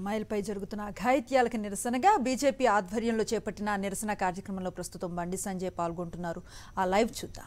మైల్పై జరుగుతున్న ఘాయిత్యాలకు నిరసనగా బీజేపీ ఆధ్వర్యంలో చేపట్టిన నిరసన కార్యక్రమంలో ప్రస్తుతం బండి సంజయ్ పాల్గొంటున్నారు. ఆ లైవ్ చూద్దాం.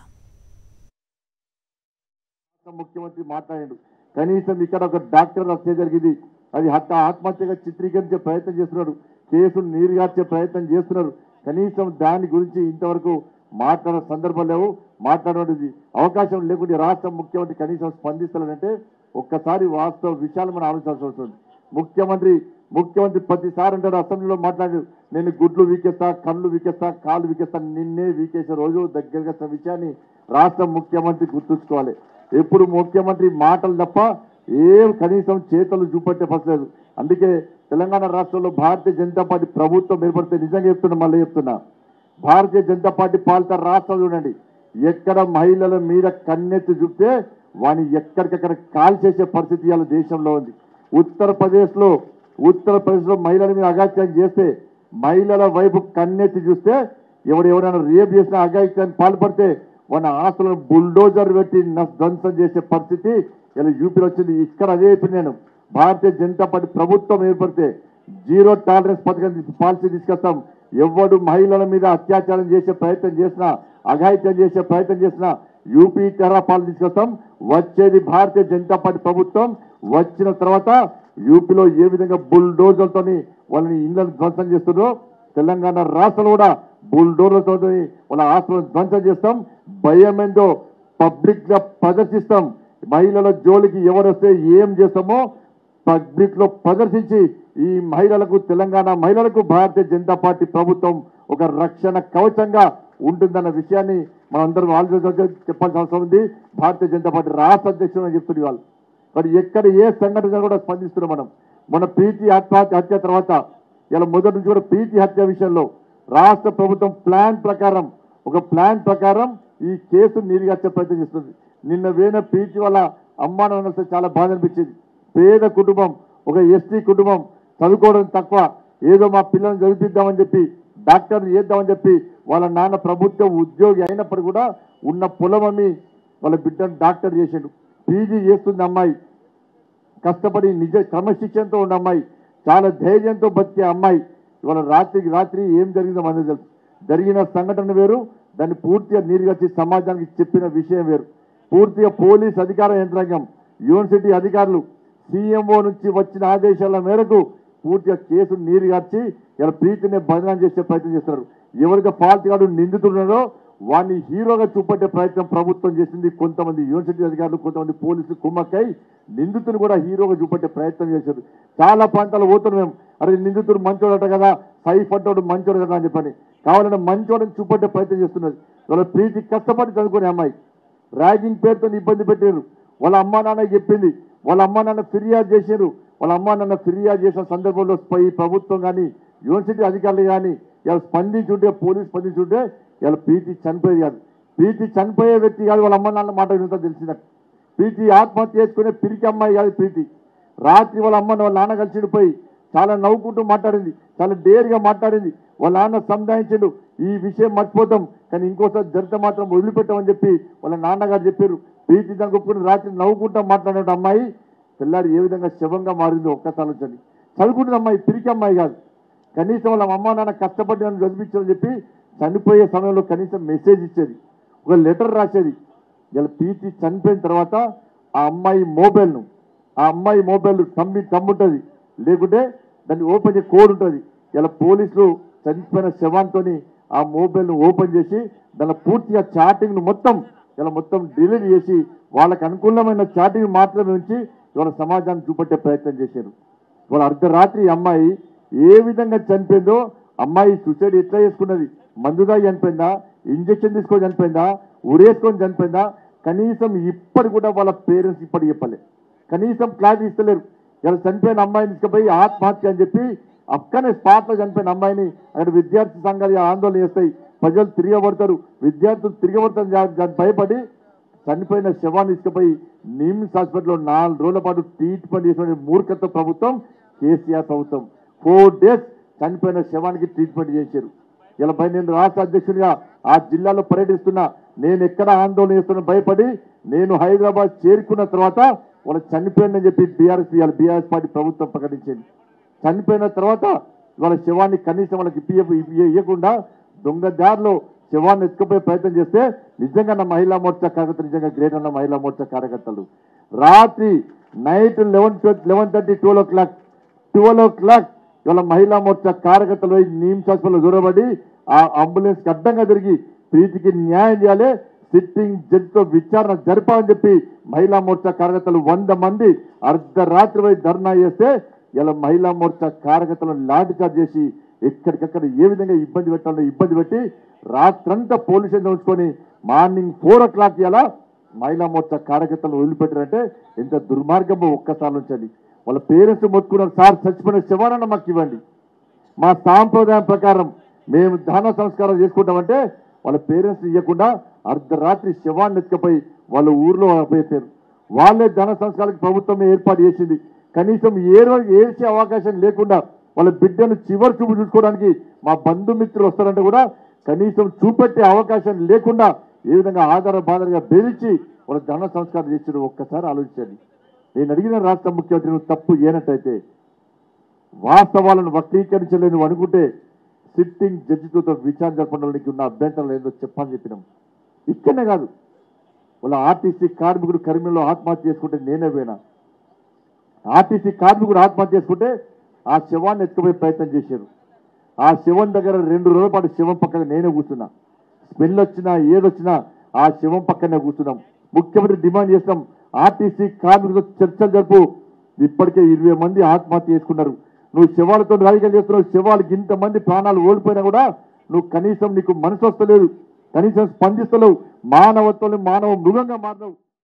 ముఖ్యమంత్రి మాట్లాడాడు. కనీసం ఇక్కడ ఒక డాక్టర్ హత్య జరిగింది, అది ఆత్మహత్యగా చిత్రీకరించే ప్రయత్నం చేస్తున్నారు, కేసును నీరుగార్చే ప్రయత్నం చేస్తున్నారు. కనీసం దాని గురించి ఇంతవరకు మాట్లాడే సందర్భం లేవు. మాట్లాడేది అవకాశం లేకుండా రాష్ట్ర ముఖ్యమంత్రి కనీసం స్పందిస్తారంటే ఒక్కసారి వాస్తవ విషయాలు మనం ఆలోచించాల్సి వస్తుంది. ముఖ్యమంత్రి ప్రతిసారి అంటాడు, అసెంబ్లీలో మాట్లాడాడు, నేను గుడ్లు వీకేస్తా, కళ్ళు వీకేస్తా, కాళ్ళు వీకేస్తా, నిన్నే వీకేసే రోజు దగ్గరగా విషయాన్ని రాష్ట్ర ముఖ్యమంత్రి గుర్తుంచుకోవాలి. ఎప్పుడు ముఖ్యమంత్రి మాటలు తప్ప ఏం కనీసం చేతలు చూపెట్టే పర్లేదు. అందుకే తెలంగాణ రాష్ట్రంలో భారతీయ జనతా పార్టీ ప్రభుత్వం ఏర్పడితే నిజంగా చెప్తున్నా, మళ్ళీ చెప్తున్నా, భారతీయ జనతా పార్టీ పాలిత రాష్ట్రం చూడండి, ఎక్కడ మహిళల మీద కన్నెత్తి చూపితే వాని ఎక్కడికక్కడ కాల్ చేసే పరిస్థితి ఇవాళ దేశంలో ఉంది. ఉత్తరప్రదేశ్లో మహిళల మీద అఘాయిత్యం చేస్తే, మహిళల వైపు కన్నెత్తి చూస్తే, ఎవరైనా రేప్ చేసిన అఘాయిత్యాన్ని పాల్పడితే మన ఆస్తులను బుల్డోజర్ పెట్టి ధ్వంసం చేసే పరిస్థితి ఇలా యూపీలో వచ్చింది. ఇక్కడ అదే చెప్పి నేను, భారతీయ జనతా పార్టీ ప్రభుత్వం ఏర్పడితే జీరో టాలరెన్స్ పథకం పాలసీ తీసుకొస్తాం. ఎవడు మహిళల మీద అత్యాచారం చేసే ప్రయత్నం చేసినా, అఘాయిత్యం చేసే ప్రయత్నం చేసినా యూపీ తెరా పాలసీ తీసుకొస్తాం. వచ్చేది భారతీయ జనతా పార్టీ ప్రభుత్వం. వచ్చిన తర్వాత యూపీలో ఏ విధంగా బుల్డోజర్లతో వాళ్ళని ఇళ్లను ధ్వంసం చేస్తున్నారో తెలంగాణ రాష్ట్రంలో కూడా బుల్డోజర్లతో వాళ్ళ ఆస్తులను ధ్వంసం చేస్తాం. భయమేందో పబ్లిక్ గా ప్రదర్శిస్తాం. మహిళల జోలికి ఎవరొస్తే ఏం చేస్తామో పబ్లిక్ లో ప్రదర్శించి ఈ మహిళలకు, తెలంగాణ మహిళలకు భారతీయ జనతా పార్టీ ప్రభుత్వం ఒక రక్షణ కవచంగా ఉంటుందన్న విషయాన్ని మనందరం ఆలోచన చెప్పాల్సిన అవసరం ఉంది. భారతీయ జనతా పార్టీ రాష్ట్ర అధ్యక్షుడు అని చెప్తుంది వాళ్ళు. మరి ఎక్కడ ఏ సంఘటన కూడా స్పందిస్తున్నాం మనం. మన ప్రీతి హత్య తర్వాత ఇలా మొదటి నుంచి కూడా ప్రీతి హత్య విషయంలో రాష్ట్ర ప్రభుత్వం ఒక ప్లాన్ ప్రకారం ఈ కేసు నీరుగార్చే ప్రయత్నం చేస్తుంది. నిన్న వేణ ప్రీతి వాళ్ళ అమ్మా నాన్న వస్తే చాలా బాధ అనిపించింది. పేద కుటుంబం, ఒక ఎస్టీ కుటుంబం, చదువుకోవడం తక్కువ, ఏదో మా పిల్లల్ని చదివిద్దామని చెప్పి, డాక్టర్ని చేద్దామని చెప్పి వాళ్ళ నాన్న ప్రభుత్వ ఉద్యోగి అయినప్పుడు కూడా ఉన్న పొలం అమ్మి వాళ్ళ బిడ్డను డాక్టర్ చేసాడు. పీజీ చేస్తుంది అమ్మాయి, కష్టపడి నిజ క్రమశిక్షణతో ఉన్న అమ్మాయి, చాలా ధైర్యంతో బతికే అమ్మాయి. ఇవాళ రాత్రి ఏం జరిగిందో మనకు తెలుసు. జరిగిన సంఘటన వేరు, దాన్ని పూర్తిగా నీరుగార్చి సమాజానికి చెప్పిన విషయం వేరు. పూర్తిగా పోలీస్ అధికార యంత్రాంగం, యూనివర్సిటీ అధికారులు, సీఎంఓ నుంచి వచ్చిన ఆదేశాల మేరకు పూర్తిగా కేసు నీరుగార్చి ఇలా ప్రీతిని బదనాం చేసే ప్రయత్నం చేస్తున్నారు. ఎవరికి ఫాల్ట్ కాదు నిందితున్నారో వాడిని హీరోగా చూపెట్టే ప్రయత్నం ప్రభుత్వం చేసింది. కొంతమంది యూనివర్సిటీ అధికారులు, కొంతమంది పోలీసులు కుమ్మక్కై నిందితులు కూడా హీరోగా చూపెట్టే ప్రయత్నం చేశారు. చాలా ప్రాంతాలు పోతున్నాం మేము, అరే నిందితుడు మంచోడట కదా, సైఫ్ అంటోడు మంచోడు కదా అని చెప్పని కావాలని మంచోడని చూపెట్టే ప్రయత్నం చేస్తున్నది. వాళ్ళ ప్రీతి కష్టపడి చదువుకునే అమ్మాయి ర్యాగింగ్ పేరుతో ఇబ్బంది పెట్టారు. వాళ్ళ అమ్మా నాన్న చెప్పింది, వాళ్ళ అమ్మా నాన్న ఫిర్యాదు చేశారు. వాళ్ళ అమ్మా నాన్న ఫిర్యాదు చేసిన సందర్భంలో ప్రభుత్వం కానీ యూనివర్సిటీ అధికారులు కానీ ఇలా స్పందించుంటే, పోలీసు స్పందించుంటే ఇలా ప్రీతి చనిపోయేది కాదు. ప్రీతి చనిపోయే వ్యక్తి కాదు, వాళ్ళ అమ్మ నాన్న మాట వింతా తెలిసిందట. ప్రీతి ఆత్మహత్య చేసుకునే పిరికి అమ్మాయి కాదు ప్రీతి. రాత్రి వాళ్ళ అమ్మ వాళ్ళ నాన్న కలిసిపోయి చాలా నవ్వుకుంటూ మాట్లాడింది, చాలా డేర్గా మాట్లాడింది. వాళ్ళ నాన్న సంధాయించాడు, ఈ విషయం మర్చిపోతాం కానీ ఇంకోసారి జరిగితే మాత్రం వదిలిపెట్టామని చెప్పి వాళ్ళ నాన్నగారు చెప్పారు. ప్రీతి దాన్ని ఒప్పుకుని రాత్రి నవ్వుకుంటూ మాట్లాడే అమ్మాయి తెల్లారి ఏ విధంగా శవంగా మారిందో ఒక్కసారి వచ్చి చదువుకుంటున్న అమ్మాయి, పిరికి అమ్మాయి కాదు. కనీసం వాళ్ళ అమ్మ నాన్న కష్టపడి నన్ను చదివించాలని చెప్పి చనిపోయే సమయంలో కనీసం మెసేజ్ ఇచ్చేది, ఒక లెటర్ రాసేది. ఇలా ప్రీతి చనిపోయిన తర్వాత ఆ అమ్మాయి మొబైల్ తమ్ముంటుంది, లేకుంటే దాన్ని ఓపెన్ చేసే కోడ్ ఉంటుంది. ఇలా పోలీసులు చనిపోయిన శవాంతో ఆ మొబైల్ను ఓపెన్ చేసి దాని పూర్తిగా చాటింగ్ను మొత్తం డిలీట్ చేసి వాళ్ళకు అనుకూలమైన చాటింగ్ మాత్రమే ఉంచి ఇవాళ సమాజాన్ని చూపెట్టే ప్రయత్నం చేశారు. వాళ్ళ అర్ధరాత్రి అమ్మాయి ఏ విధంగా చనిపోయిందో, అమ్మాయి సూసైడ్ ఎట్లా చేసుకున్నది, మందుగా చనిపోయిందా, ఇంజక్షన్ తీసుకొని చనిపోయిందా, ఉరేసుకొని చనిపోయిందా, కనీసం ఇప్పటి కూడా వాళ్ళ పేరెంట్స్ ఇప్పటికి చెప్పలే, కనీసం క్లారిటీ ఇస్తలేరు. ఇలా చనిపోయిన అమ్మాయిని తీసుకుపోయి ఆత్మహత్య అని చెప్పి అక్కనే స్పాట్లో చనిపోయిన అమ్మాయిని అక్కడ విద్యార్థి సంఘాలు ఆందోళన చేస్తాయి, ప్రజలు తిరగబడతారు, విద్యార్థులు తిరగబడతారు భయపడి చనిపోయిన శవాన్ని తీసుకుపోయి నిమ్స్ హాస్పిటల్లో 4 రోజుల పాటు ట్రీట్మెంట్ చేసిన మూర్ఖత్వ ప్రభుత్వం కేసీఆర్ ప్రభుత్వం. 4 days చనిపోయిన శవానికి ట్రీట్మెంట్ చేశారు. ఇలా నేను రాష్ట్ర అధ్యక్షుడిగా ఆ జిల్లాలో పర్యటిస్తున్నా, నేను ఎక్కడ ఆందోళన చేస్తున్నా భయపడి నేను హైదరాబాద్ చేరుకున్న తర్వాత వాళ్ళు చనిపోయిందని చెప్పి బీఆర్ఎస్ పార్టీ ప్రభుత్వం ప్రకటించింది. చనిపోయిన తర్వాత వాళ్ళ శవాన్ని కనీసం వాళ్ళకి ఇవ్వకుండా దొంగదారిలో శవాన్ని ఎత్తుకుపోయే ప్రయత్నం చేస్తే నిజంగా నా మహిళా మోర్చా కార్యకర్తలు నిజంగా గ్రేట్ అన్న మహిళా మోర్చా కార్యకర్తలు రాత్రి నైట్ 11:30 12 o'clock ఇవాళ మహిళా మోర్చా కార్యకర్తలు నిమ్స్ హాస్పిటల్లో దూరబడి ఆ అంబులెన్స్ అడ్డంగా తిరిగి ప్రీతికి న్యాయం చేయాలి, సిట్టింగ్ జడ్జితో విచారణ జరపాలని చెప్పి మహిళా మోర్చా కార్యకర్తలు 100 మంది అర్ధరాత్రి పోయి ధర్నా చేస్తే ఇలా మహిళా మోర్చా కార్యకర్తలను లాఠీ చార్జ్ చేసి ఎక్కడికక్కడ ఏ విధంగా ఇబ్బంది పెట్టాలో ఇబ్బంది పెట్టి రాత్రంతా పోలీస్ స్టేషన్ ఉంచుకొని మార్నింగ్ 4 o'clock ఇలా మహిళా మోర్చా కార్యకర్తలు వదిలిపెట్టారంటే ఎంత దుర్మార్గమో ఒక్కసారి ఉంచండి. వాళ్ళ పేరెంట్స్ మొత్తుకున్నారు, సార్ చచ్చిపోయిన శవాలను మాకు ఇవ్వండి, మా సాంప్రదాయం ప్రకారం మేము దహన సంస్కారం చేసుకుంటామంటే వాళ్ళ పేరెంట్స్ ఇవ్వకుండా అర్ధరాత్రి శవాన్ని ఎత్తుకపోయి వాళ్ళ ఊర్లో పెట్టారు. వాళ్ళే దహన సంస్కారానికి ప్రభుత్వం ఏర్పాటు చేసింది. కనీసం ఏడ్చే అవకాశం లేకుండా వాళ్ళ బిడ్డను చివరి చూపు చూసుకోవడానికి మా బంధుమిత్రులు వస్తారంటే కూడా కనీసం చూపెట్టే అవకాశం లేకుండా ఏ విధంగా ఆధార బాధలుగా బెదిరించి వాళ్ళ దహన సంస్కారం చేసిన ఒక్కసారి ఆలోచించండి. నేను అడిగిన రాష్ట్ర ముఖ్యమంత్రి నువ్వు తప్పు చేయనట్టయితే వాస్తవాలను వక్రీకరించలేను అనుకుంటే సిట్టింగ్ జడ్జితో విచారణ జరపడానికి ఉన్న అభ్యంతరాలు ఏందో చెప్పని చెప్పినాం. ఇక్కడనే కాదు, వాళ్ళ ఆర్టీసీ కార్మికుడు కరీంనగర్లో ఆత్మహత్య చేసుకుంటే నేనే పోయినా. ఆర్టీసీ కార్మికుడు ఆత్మహత్య చేసుకుంటే ఆ శవాన్ని ఎత్తుకుపోయే ప్రయత్నం చేశారు. ఆ శవం దగ్గర 2 రోజుల పాటు శవం పక్కన నేనే కూర్చున్నా. స్మెల్ వచ్చినా ఏదొచ్చినా ఆ శవం పక్కనే కూర్చున్నాం. ముఖ్యమంత్రి డిమాండ్ చేస్తాం, ఆర్టీసీ కార్మికులతో చర్చలు జరుపు. ఇప్పటికే 20 మంది ఆత్మహత్య చేసుకున్నారు. నువ్వు శవాలతో రాజకీయాలు చేస్తున్నావు. శవాలకి ఇంతమంది ప్రాణాలు ఓడిపోయినా కూడా నువ్వు కనీసం నీకు మనసు వస్తలేదు, కనీసం స్పందిస్తలేవు. మానవత్వం మానవ మృగంగా మారినావు.